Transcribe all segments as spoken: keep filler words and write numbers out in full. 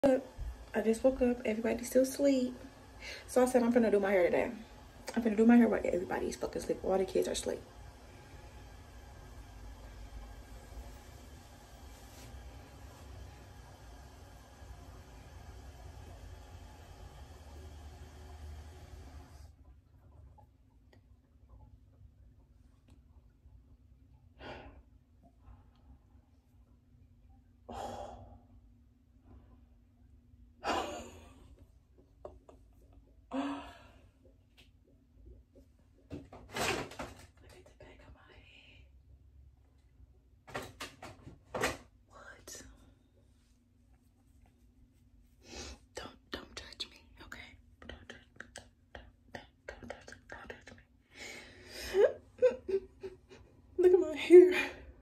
up. I just woke up. Everybody's still asleep. So I said I'm gonna do my hair today. I'm gonna do my hair while everybody's fucking asleep. All the kids are asleep. Look at my hair.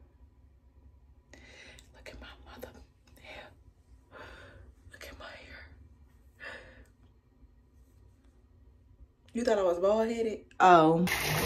Look at my mother hair. Look at my hair. You thought I was bald headed? Oh.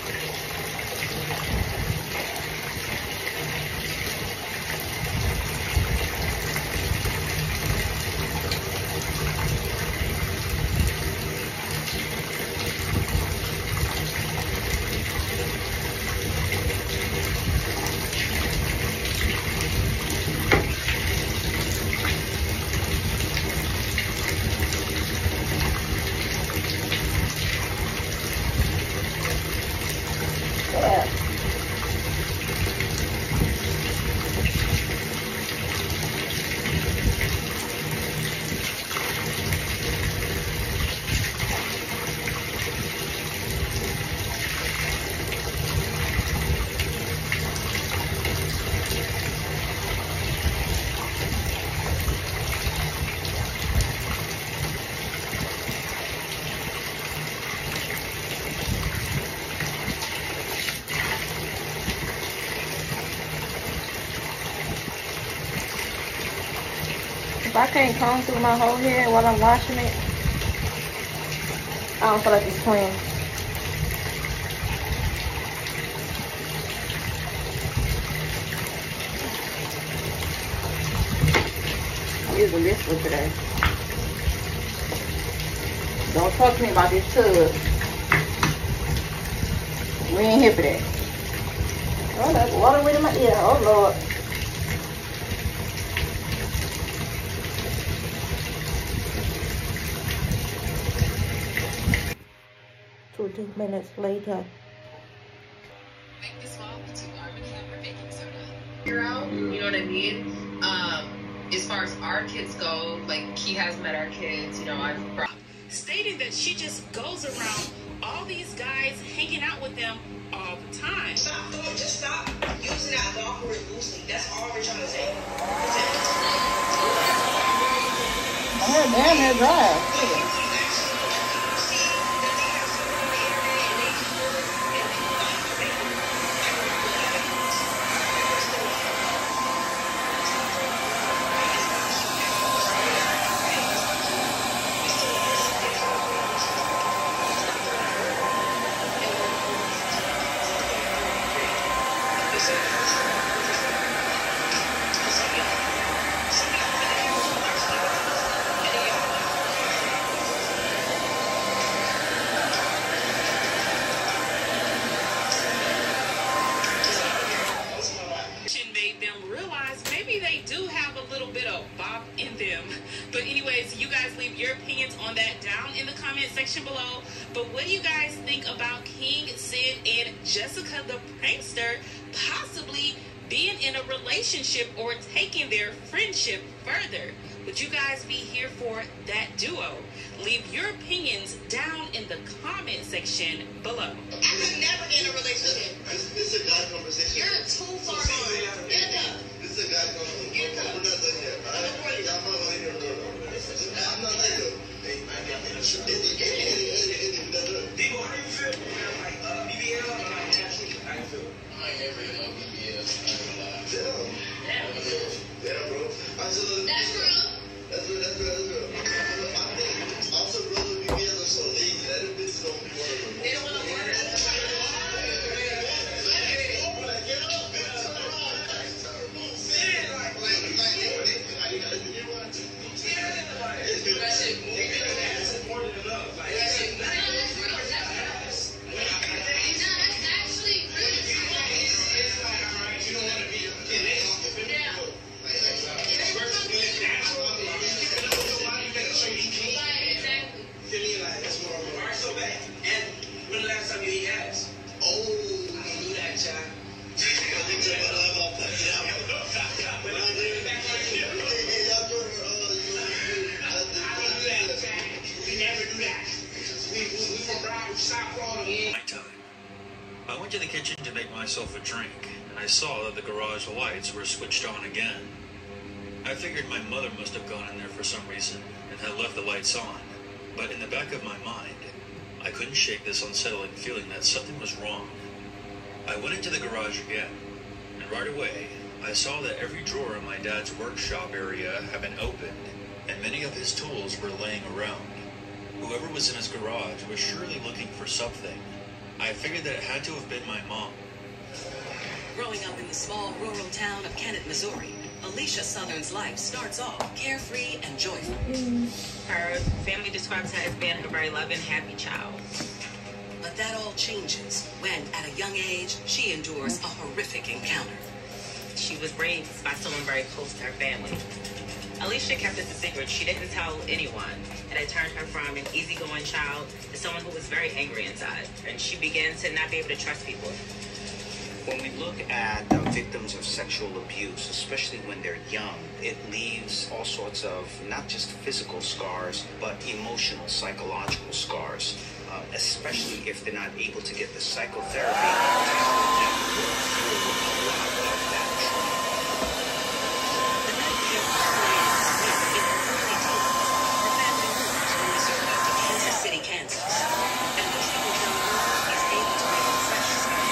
If I can't comb through my whole hair while I'm washing it, I don't feel like it's clean. I'm using this one today. Don't talk to me about this tub. We ain't here for that. Oh, that's water went in my ear. Oh, Lord. Two minutes later. Make the swap to Arm and Hammer baking soda. You're out, you know what I mean? Um, as far as our kids go, like he has met our kids, you know, I've brought stating that she just goes around all these guys hanging out with them all the time. Stop doing, just stop using that golf word loosely. That's all we're trying to say. Oh, damn, they're dry. But anyways, you guys leave your opinions on that down in the comment section below. But what do you guys think about King, Sid, and Jessica the Prankster possibly being in a relationship or taking their friendship further? Would you guys be here for that duo? Leave your opinions down in the comment section below. I could never get in a relationship. This, this is a guy conversation. You're too far. So sorry, Get up. This is a guy conversation. Get up. We're not done yet. All right? Y'all not like here. I'm not like that. Hey, man, y'all made a shit. Eddie, Eddie, Eddie, Eddie, Eddie, that's it. Digo, how do you feel? Like, uh, B B L, or like, Ashley? How you feel? I ain't never heard no B B L. Damn. Damn. Damn, bro. I just, That's real. That's real, that's real, that's real. I think also brother B B L are so lazy that them bitches don't be one of them. They don't want to work. Like, like, like, like, like, like, like, like, like, like, like, like, myself a drink, and I saw that the garage lights were switched on again. I figured my mother must have gone in there for some reason and had left the lights on, but in the back of my mind, I couldn't shake this unsettling feeling that something was wrong. I went into the garage again, and right away, I saw that every drawer in my dad's workshop area had been opened, and many of his tools were laying around. Whoever was in his garage was surely looking for something. I figured that it had to have been my mom. Growing up in the small rural town of Kennett, Missouri, Alicia Southern's life starts off carefree and joyful. Her family describes her as being a very loving, happy child. But that all changes when, at a young age, she endures a horrific encounter. She was raised by someone very close to her family. Alicia kept it a secret. She didn't tell anyone. And it turned her from an easygoing child to someone who was very angry inside. And she began to not be able to trust people. When we look at uh, victims of sexual abuse, especially when they're young, it leaves all sorts of not just physical scars, but emotional, psychological scars, uh, especially if they're not able to get the psychotherapy to help them work through a lot of that trauma. The night before Alice was in her early teens, her family moved from Missouri to Kansas City, Kansas. And the troubled young girl is able to make a fresh start.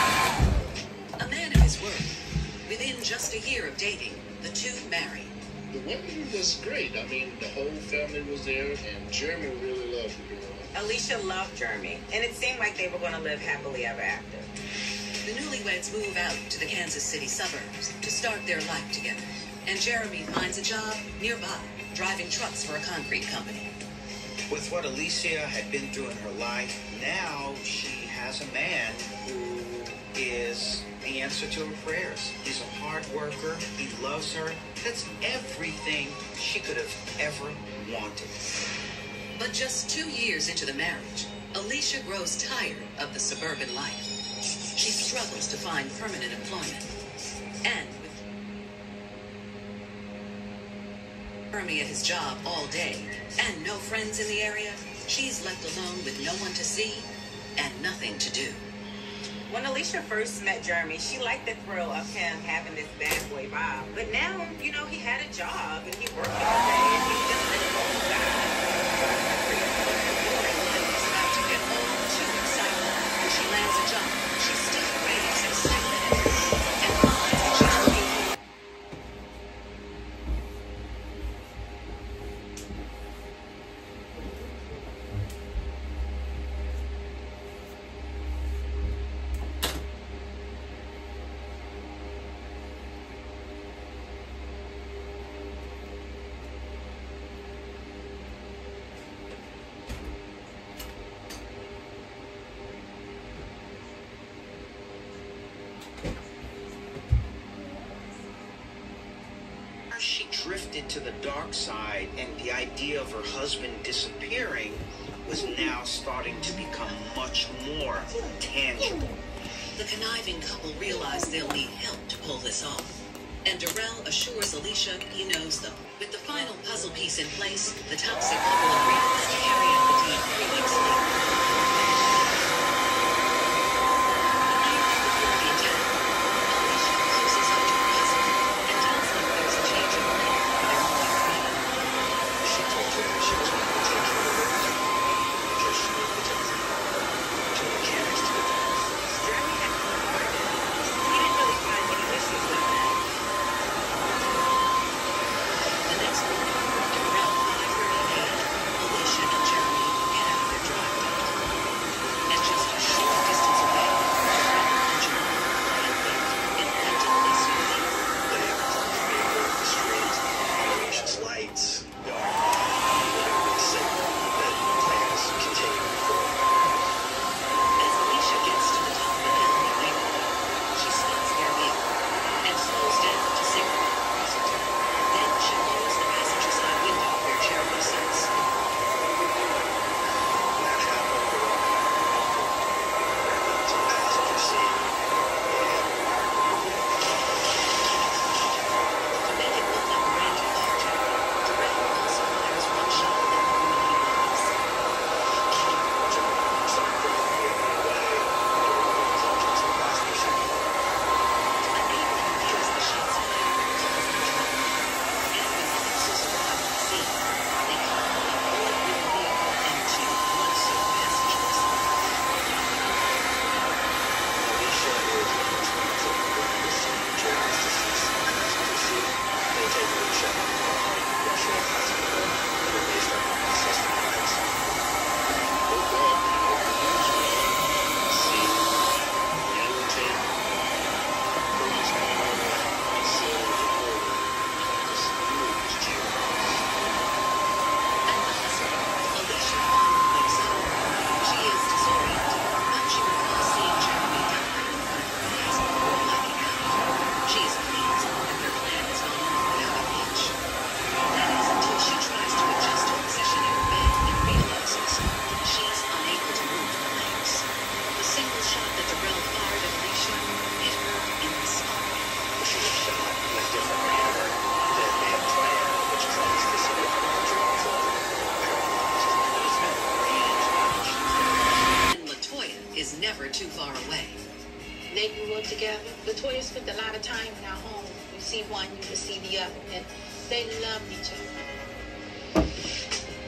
Just a year of dating, the two marry. the wedding was great. I mean, the whole family was there, and Jeremy really loved the girl. Alicia loved Jeremy, and it seemed like they were going to live happily ever after. The newlyweds move out to the Kansas City suburbs to start their life together. And Jeremy finds a job nearby, driving trucks for a concrete company. With what Alicia had been through in her life, now she has a man who is the answer to her prayers. He's a hard worker. He loves her. That's everything she could have ever wanted. But just two years into the marriage, Alicia grows tired of the suburban life. She struggles to find permanent employment. And with Jeremy at his job all day and no friends in the area, she's left alone with no one to see and nothing to do. When Alicia first met Jeremy, she liked the thrill of him having this bad boy vibe. But now, you know, he had a job and he worked all day and he just let it go inside. It's about to get all too excited. When she lands a job, she still craves excitement and finds that she's looking for. She drifted to the dark side, and the idea of her husband disappearing was now starting to become much more tangible. The conniving couple realize they'll need help to pull this off. And Darrell assures Alicia he knows them. With the final puzzle piece in place, the toxic couple agrees to carry out the deed three weeks later. Too far away. They grew up together. Latoya spent a lot of time in our home. You see one, you will see the other, and they loved each other.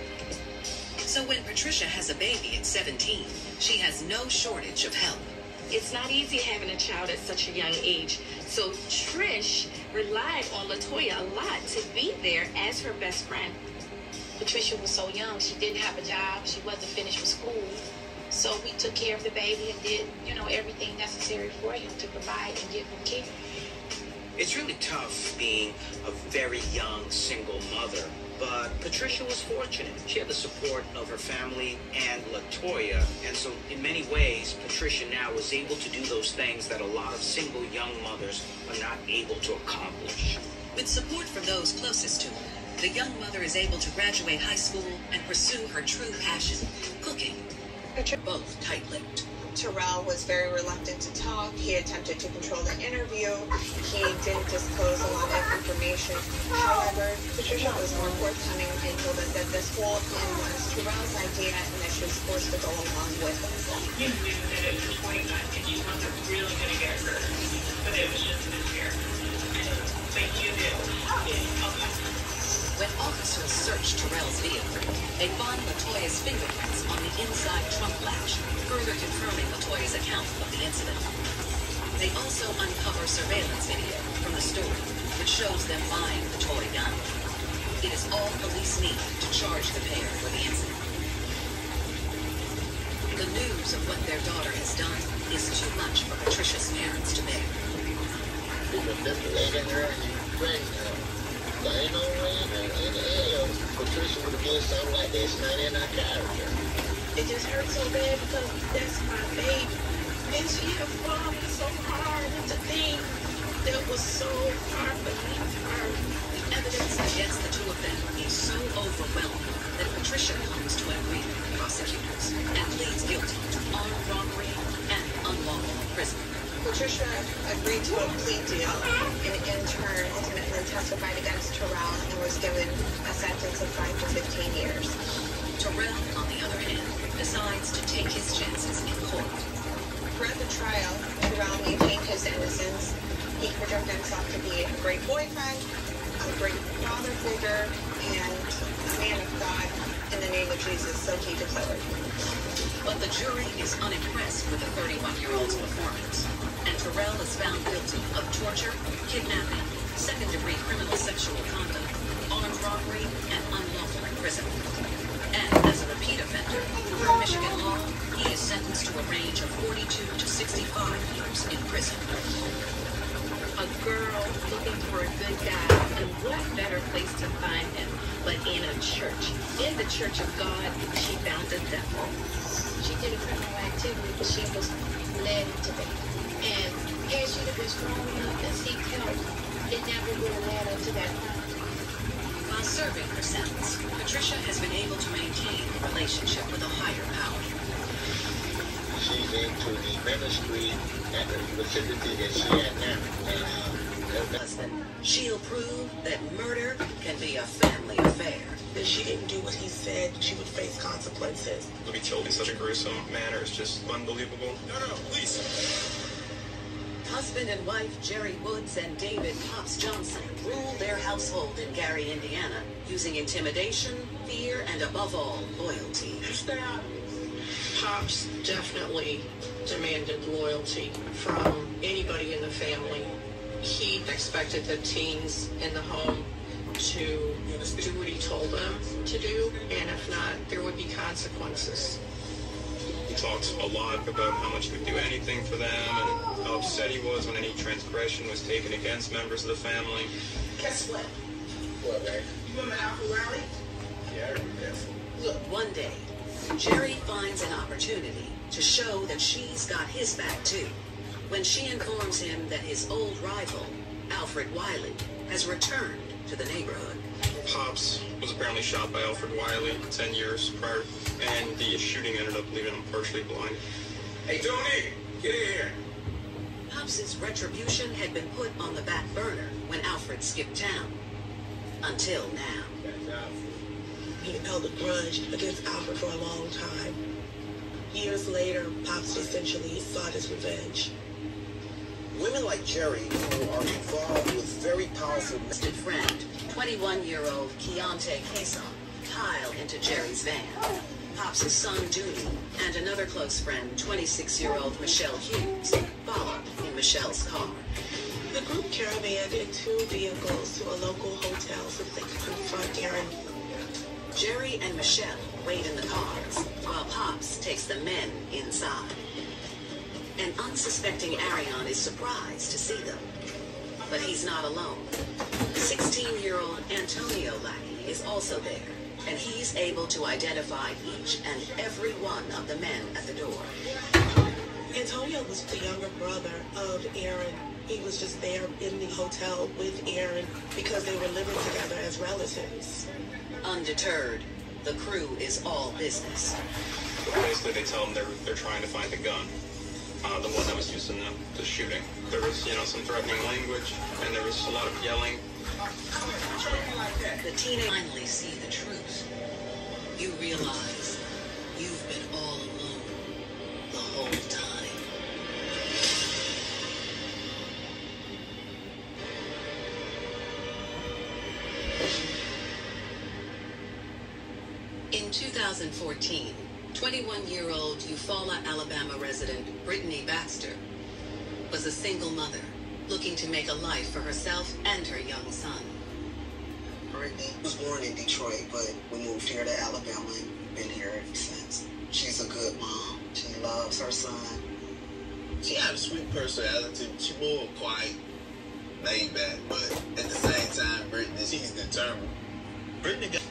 So when Patricia has a baby at seventeen, she has no shortage of help. it's not easy having a child at such a young age. So Trish relied on LaToya a lot to be there as her best friend. Patricia was so young, she didn't have a job, she wasn't finished with school. So we took care of the baby and did, you know, everything necessary for him to provide and give him care. It's really tough being a very young single mother, but Patricia was fortunate. She had the support of her family and LaToya, and so in many ways, Patricia now was able to do those things that a lot of single young mothers are not able to accomplish. With support from those closest to her, the young mother is able to graduate high school and pursue her true passion, cooking. Both tight-lipped. Terrell was very reluctant to talk. He attempted to control the interview. He didn't disclose a lot of information. However, Patricia was more forthcoming and told us that this whole thing was Terrell's idea and that she was forced to go along with it. You knew that at this point that you wasn't really going to get hurt, but it was just a fear. But you knew. Okay. When officers searched Terrell's vehicle, they found LaToya's fingerprints on the inside trunk latch, further confirming LaToya's account of the incident. They also uncover surveillance video from the store, which shows them buying the toy gun. It is all police need to charge the pair for the incident. The news of what their daughter has done is too much for Patricia's parents to bear. You manipulating her and you pregnant her. There ain't no way in the, in the hell Patricia would have did something like this, not in her character. It just hurts so bad because that's my baby. And she had fallen so hard into things that was so hard beneath her. The evidence against the two of them is so overwhelming that Patricia comes to agree with prosecutors and pleads guilty to armed robbery and unlawful imprisonment. Patricia agreed to a plea deal and in turn ultimately testified against Terrell and was given a sentence of five to fifteen years. Terrell, on the other hand, decides to take his chances in court. Throughout the trial, Terrell maintained his innocence. He projected himself to be a great boyfriend, a great father figure, and a man of God in the name of Jesus, so he declared. But the jury is unimpressed with the thirty-one-year-old's performance, and Terrell is found guilty of torture, kidnapping, second-degree criminal sexual conduct, armed robbery, and unlawful imprisonment. And as a repeat offender, per Michigan law, he is sentenced to a range of forty-two to sixty-five years in prison. A girl looking for a good guy, and what better place to find him but in a church. In the church of God, she found the devil. She did a criminal activity, but she was led into that. And had she been strong enough to seek help, it never would have led her to that point. While serving her sentence, Patricia has been able to maintain a relationship with a higher power. She's into the ministry at the facility that she at now. And, uh, Husband, she'll prove that murder can be a family affair. If she didn't do what he said, she would face consequences. To be killed in such a gruesome manner is just unbelievable. No, no, please. Husband and wife Jerry Woods and David Pops Johnson rule their household in Gary, Indiana, using intimidation, fear, and above all, loyalty. Pops definitely demanded loyalty from anybody in the family. He expected the teens in the home to do what he told them to do, and if not, there would be consequences. He talks a lot about how much he would do anything for them and how upset he was when any transgression was taken against members of the family. Guess what? What, man? You remember Alfred Riley? Yeah, I remember. Look, one day, Jerry finds an opportunity to show that she's got his back too, when she informs him that his old rival, Alfred Wiley, has returned to the neighborhood. Pops was apparently shot by Alfred Wiley ten years prior, and the shooting ended up leaving him partially blind. Hey, Tony, get in here. Pops' retribution had been put on the back burner when Alfred skipped town. Until now. He held a grudge against Alfred for a long time. Years later, Pops essentially sought his revenge. Women like Jerry, who are involved with very powerful... Trusted friend, twenty-one-year-old Keontae Cason, pile into Jerry's van. Pops' son, Dooney, and another close friend, twenty-six-year-old Michelle Hughes, followed in Michelle's car. The group caravanned in two vehicles to a local hotel so they could confront Aaron. Jerry and Michelle wait in the cars, while Pops takes the men inside. An unsuspecting Arion is surprised to see them, but he's not alone. sixteen-year-old Antonio Lackey is also there, and he's able to identify each and every one of the men at the door. Antonio was the younger brother of Aaron. He was just there in the hotel with Aaron because they were living together as relatives. Undeterred, the crew is all business. Basically, they tell them they're, they're trying to find the gun. Uh, the one that was used in the, the shooting. There was, you know, some threatening language, and there was a lot of yelling. The teenagers finally see the truth. You realize you've been all alone the whole time. In two thousand fourteen, twenty-one-year-old Eufaula, Alabama resident Brittany Baxter was a single mother looking to make a life for herself and her young son. Brittany was born in Detroit, but we moved here to Alabama and been here ever since. She's a good mom. She loves her son. She has a sweet personality. She's more quiet, laid back, but at the same time, Brittany, she's determined. Brittany got...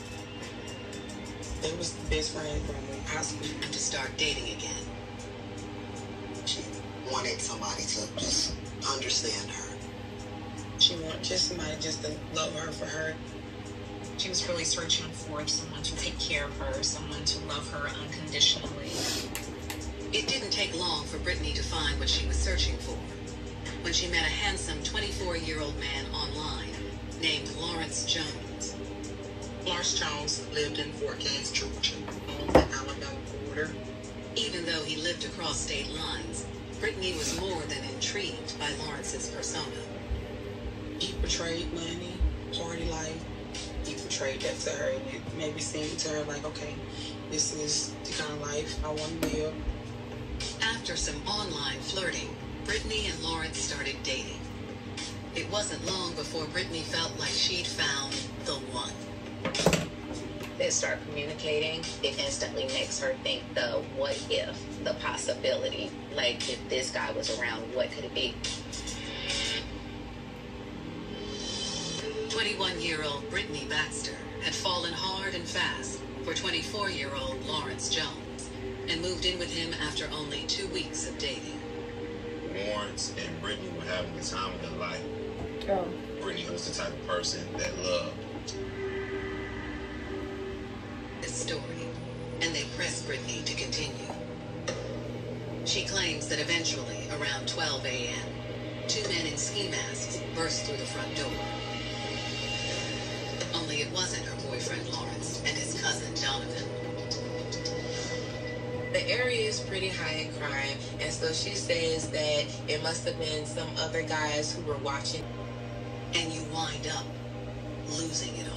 They was best friends from high school. To start dating again. She wanted somebody to just understand her. She wanted just somebody just to love her for her. She was really searching for someone to take care of her, someone to love her unconditionally. It didn't take long for Brittany to find what she was searching for when she met a handsome twenty-four-year-old man online named Lawrence Jones. Lawrence Jones lived in Fort Gaines, Georgia, on the Alabama border. Even though he lived across state lines, Brittany was more than intrigued by Lawrence's persona. He portrayed money, party life. He portrayed that to her, and it maybe seemed to her like, okay, this is the kind of life I want to live. After some online flirting, Brittany and Lawrence started dating. It wasn't long before Brittany felt like she'd found the one. They start communicating, it instantly makes her think the what if, the possibility. Like, if this guy was around, what could it be? twenty-one-year-old Brittany Baxter had fallen hard and fast for twenty-four-year-old Lawrence Jones and moved in with him after only two weeks of dating. Lawrence and Brittany were having the time of their life. Oh. Brittany was the type of person that loved this story, and they pressed Brittany to continue. She claims that eventually, around twelve a m, two men in ski masks burst through the front door. Only it wasn't her boyfriend Lawrence and his cousin Jonathan. The area is pretty high in crime, and so she says that it must have been some other guys who were watching. And you wind up losing it all.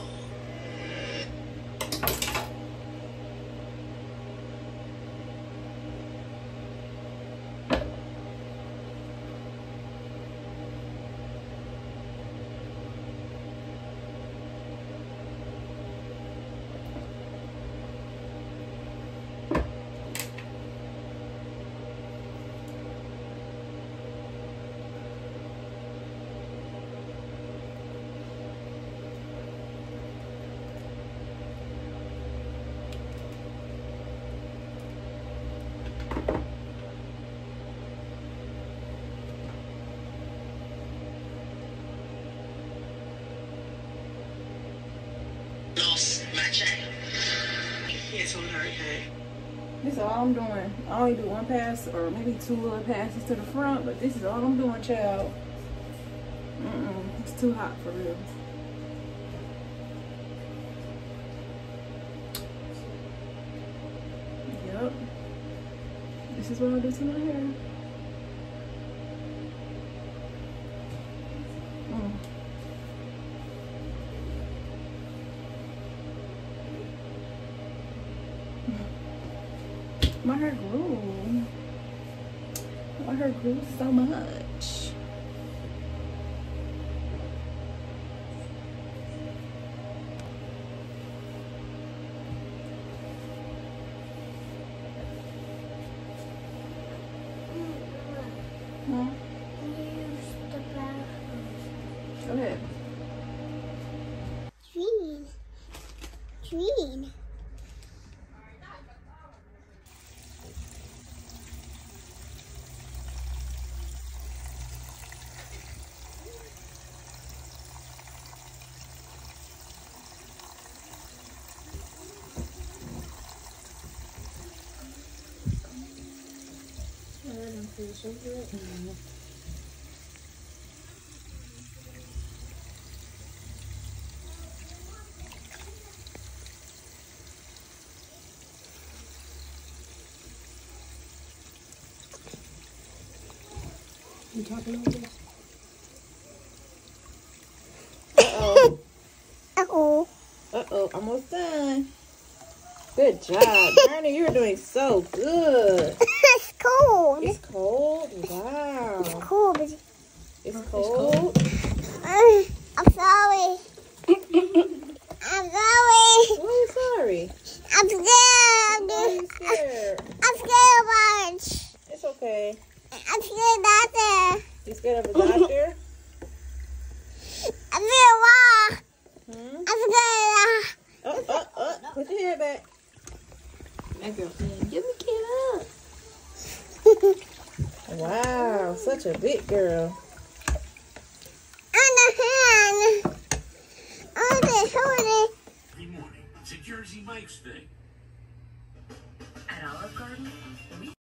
Lost my child. It's on her head. This is all I'm doing. I only do one pass or maybe two little passes to the front, but this is all I'm doing, child. Mm-mm. It's too hot for real. Yep. This is what I do to my hair. Mm. My hair grew. My hair grew so much. Huh? Go ahead. Green. Green. Mm-hmm. You talking about this? Uh-oh. Uh-oh. Uh-oh, almost done. Good job. Journey, you're doing so good. It's cold. It's cold? Wow. It's cold. It's cold? Uh, I'm sorry. I'm sorry. Why are you sorry? I'm scared. I'm, Why are you scared? I'm scared about it. It's okay. I'm scared about it. You scared of the doctor? I'm scared why? Hmm? I'm scared. Oh, oh, oh. Put your hair back. That girl saying, give me kid up. Wow, such a big girl. On the hand. On the shoulder. Every morning, it's a Jersey Mike's thing. At Olive Garden, we